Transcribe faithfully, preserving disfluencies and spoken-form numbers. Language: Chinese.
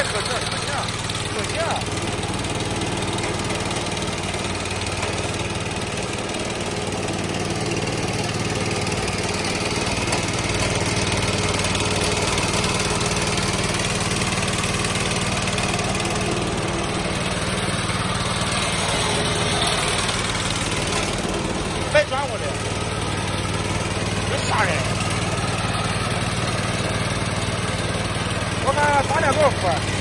可这不行，不行。别转过来，这吓人！我看发电多少伏？